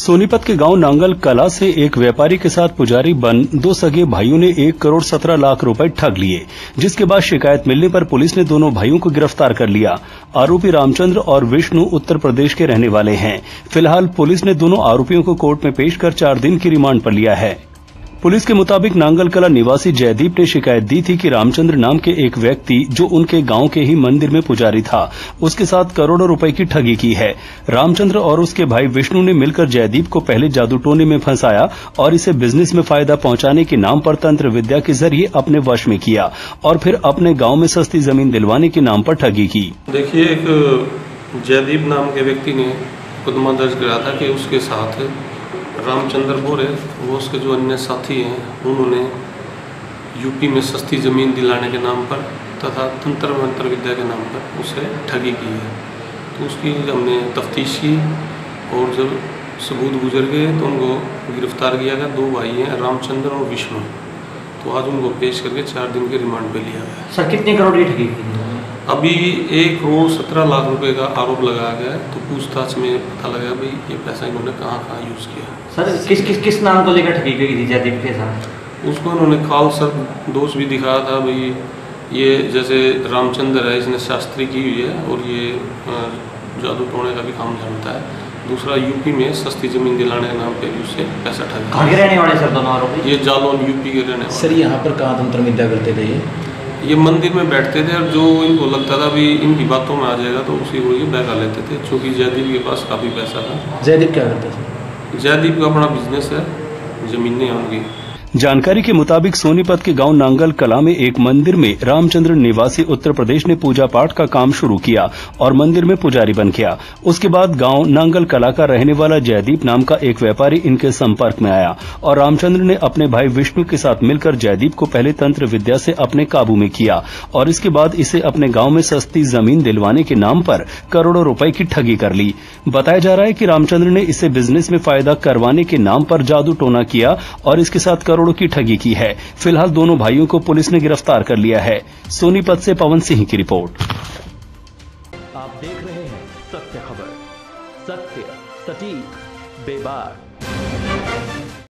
सोनीपत के गांव नांगल कला से एक व्यापारी के साथ पुजारी बन दो सगे भाइयों ने 1 करोड़ 17 लाख रुपए ठग लिए, जिसके बाद शिकायत मिलने पर पुलिस ने दोनों भाइयों को गिरफ्तार कर लिया। आरोपी रामचंद्र और विष्णु उत्तर प्रदेश के रहने वाले हैं। फिलहाल पुलिस ने दोनों आरोपियों को कोर्ट में पेश कर 4 दिन की रिमांड पर लिया है। पुलिस के मुताबिक नांगल कला निवासी जयदीप ने शिकायत दी थी कि रामचंद्र नाम के एक व्यक्ति जो उनके गांव के ही मंदिर में पुजारी था, उसके साथ करोड़ों रुपए की ठगी की है। रामचंद्र और उसके भाई विष्णु ने मिलकर जयदीप को पहले जादू टोने में फंसाया और इसे बिजनेस में फायदा पहुंचाने के नाम पर तंत्र विद्या के जरिए अपने वश में किया और फिर अपने गाँव में सस्ती जमीन दिलवाने के नाम पर ठगी की। देखिए, एक जयदीप नाम के व्यक्ति ने मुकदमा दर्ज कराया था कि उसके साथ रामचंद्र बोरे वो उसके जो अन्य साथी हैं उन्होंने यूपी में सस्ती ज़मीन दिलाने के नाम पर तथा तंत्र मंत्र विद्या के नाम पर उसे ठगी की है। तो उसकी हमने तफ्तीश की और जब सबूत गुजर गए तो उनको गिरफ्तार किया गया। 2 भाई हैं, रामचंद्र और विष्णु। तो आज उनको पेश करके 4 दिन के रिमांड पे लिया गया। सर, कितने करोड़ की ठगी की? अभी 1 करोड़ 17 लाख रुपए का आरोप लगाया गया है। तो पूछताछ में पता लगा भाई ये पैसा इन्होंने कहाँ यूज़ किया। सर, किस नाम को लेकर ठगी गई थी जयदीप के साथ? उसको उन्होंने काल सर्प दोष भी दिखाया था। भाई ये जैसे रामचंद्र है, इसने शास्त्री की हुई है और ये जादू टोने का भी काम जानता है। दूसरा, यूपी में सस्ती जमीन दिलाने के नाम पे भी उससे पैसा ठगा। कहाँ के रहने वाले सर दोनों आरोपी? ये जालौन यूपी के रहने वाले। सर, यहाँ पर कहाँ तंत्र विद्या करते थे? ये मंदिर में बैठते थे और जो इनको लगता था भी इनकी बातों में आ जाएगा तो उसी को ये बहका लेते थे, क्योंकि जयदीप के पास काफ़ी पैसा था। जयदीप क्या करता था? जयदीप का अपना बिजनेस है, जमीनें होंगी। जानकारी के मुताबिक सोनीपत के गांव नांगल कला में एक मंदिर में रामचंद्र निवासी उत्तर प्रदेश ने पूजा पाठ का काम शुरू किया और मंदिर में पुजारी बन गया। उसके बाद गांव नांगल कला का रहने वाला जयदीप नाम का एक व्यापारी इनके संपर्क में आया और रामचंद्र ने अपने भाई विष्णु के साथ मिलकर जयदीप को पहले तंत्र विद्या से अपने काबू में किया और इसके बाद इसे अपने गाँव में सस्ती जमीन दिलवाने के नाम पर करोड़ों रुपए की ठगी कर ली। बताया जा रहा है कि रामचंद्र ने इसे बिजनेस में फायदा करवाने के नाम पर जादू टोना किया और इसके साथ करोड़ों की ठगी की है। फिलहाल दोनों भाइयों को पुलिस ने गिरफ्तार कर लिया है। सोनीपत से पवन सिंह की रिपोर्ट। आप देख रहे हैं सत्य खबर, सत्य सटीक बेबाक।